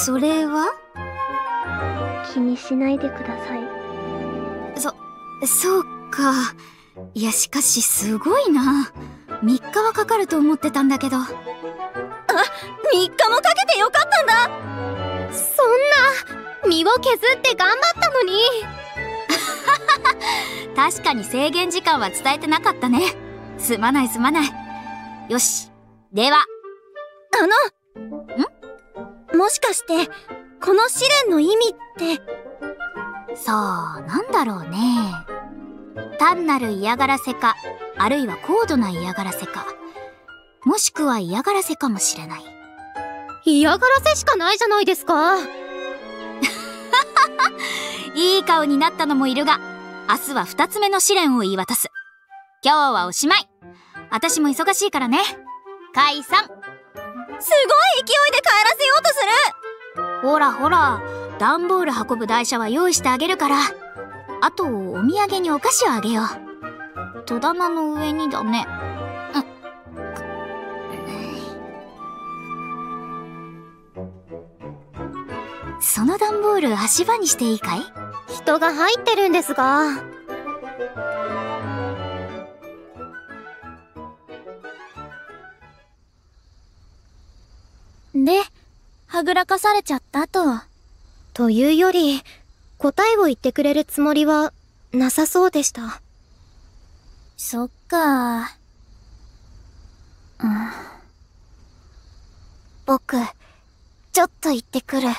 それは？ 気にしないでください。 そうか。いや、しかしすごいな。3日はかかると思ってたんだけど。3日もかけてよかったんだ。 そんな、身を削って頑張ったのに。 確かに制限時間は伝えてなかったね。すまない。よし、では。 もしかして、この試練の意味って。 さあ、なんだろうね。単なる嫌がらせか、あるいは高度な嫌がらせか、もしくは嫌がらせかもしれない。 嫌がらせしかないじゃないですか。 いい顔になったのもいるが、明日は2つ目の試練を言い渡す。今日はおしまい。私も忙しいからね。解散。すごい勢いで帰らせようとする。ほら、段ボール運ぶ台車は用意してあげるから。あと、お土産にお菓子をあげよう。戸棚の上にだね。その段ボール足場にしていいかい？ 人が入ってるんですが。で、はぐらかされちゃったと。というより、答えを言ってくれるつもりはなさそうでした。 そっか。 僕、ちょっと行ってくる。 待った。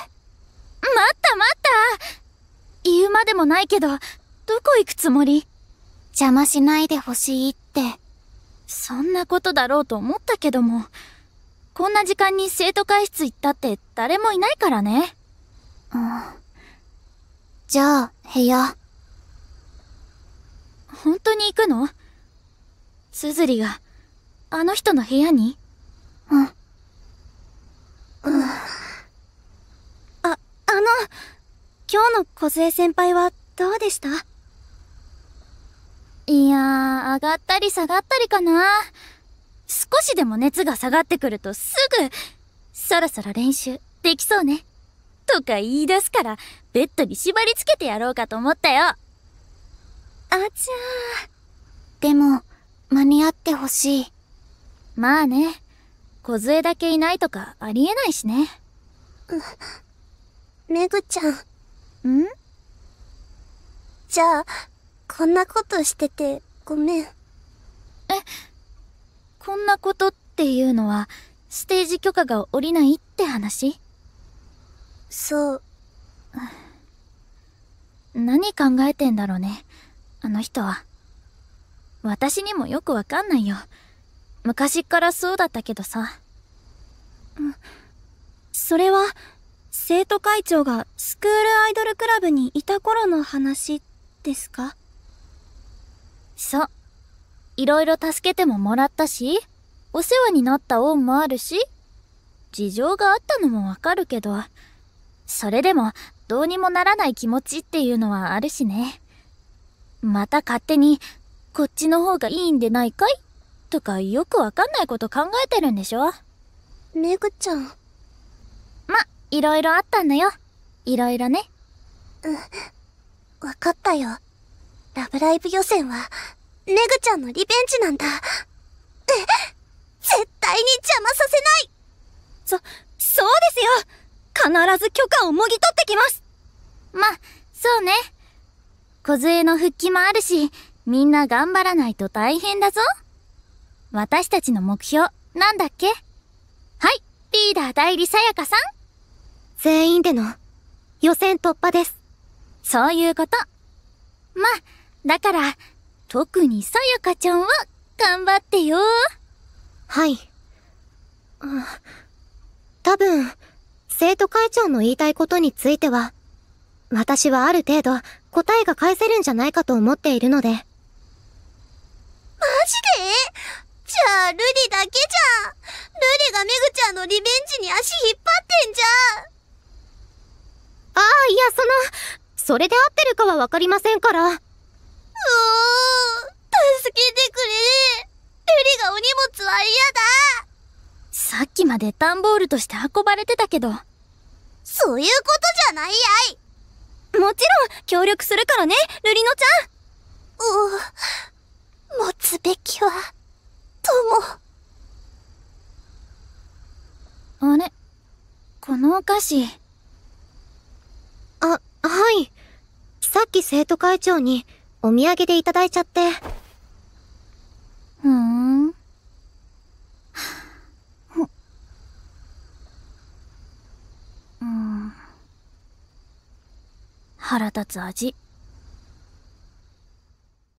言うまでもないけど、どこ行くつもり？ 邪魔しないでほしいって。 そんなことだろうと思ったけども、こんな時間に生徒会室行ったって誰もいないからね。 じゃあ、部屋。 本当に行くの？すずりが、あの人の部屋に？ 今日の梢先輩はどうでした？ いやー、上がったり下がったりかな。少しでも熱が下がってくるとすぐ、そろそろ練習できそうね。とか言い出すから、ベッドに縛り付けてやろうかと思ったよ。 あちゃー。でも、間に合ってほしい。 まあね、梢だけいないとかありえないしね。 めぐちゃん。 ん？ じゃあ、こんなことしててごめん。 こんなことっていうのは、ステージ許可が下りないって話？ そう。 何考えてんだろうね、あの人は。私にもよくわかんないよ。昔っからそうだったけどさ。 それは、生徒会長がスクールアイドルクラブにいた頃の話ですか？ そう。いろいろ助けてももらったし、お世話になった恩もあるし、事情があったのもわかるけど、それでもどうにもならない気持ちっていうのはあるしね。また勝手に、こっちの方がいいんでないかい？とかよくわかんないこと考えてるんでしょ？ めぐちゃん。 いろいろあったんだよ。いろいろね。 わかったよ。ラブライブ予選は、めぐちゃんのリベンジなんだ。絶対に邪魔させない。そうですよ。必ず許可をもぎ取ってきます。 そうね。梢の復帰もあるし、みんな頑張らないと大変だぞ。私たちの目標、なんだっけ？はい、リーダー代理さやかさん。 全員での予選突破です。 そういうこと。だから、特にさやかちゃんは頑張ってよ。 はい。多分、生徒会長の言いたいことについては、私はある程度答えが返せるんじゃないかと思っているので。マジで？じゃあ、瑠璃だけじゃん。瑠璃がめぐちゃんのリベンジに足引っ張ってんじゃん。いや、それで合ってるかはわかりませんから。助けてくれ。瑠璃がお荷物は嫌だ。 さっきまで段ボールとして運ばれてたけど、 そういうことじゃないやい。 もちろん協力するからね、瑠璃乃ち持つべきは友。 あれ、このお菓子。 ゃん。はい。さっき生徒会長にお土産でいただいちゃって。 ふーん。腹立つ味。